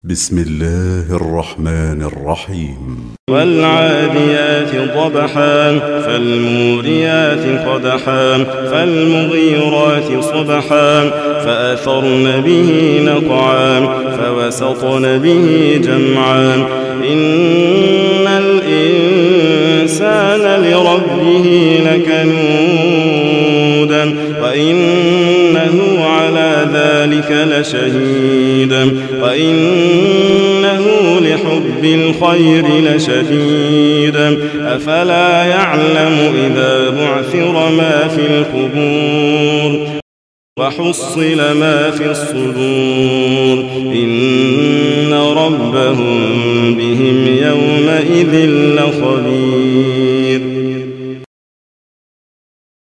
بسم الله الرحمن الرحيم. والعاديات ضبحا فالموريات قدحا فالمغيرات صبحا فأثرن به نقعا فوسطن به جمعا إن الإنسان لربه لكنود وإنه على ذلك لشهيد وإنه لحب الخير لشديد أفلا يعلم إذا بعثر ما في القبور وحصل ما في الصدور إن ربهم بهم يومئذ لخبير.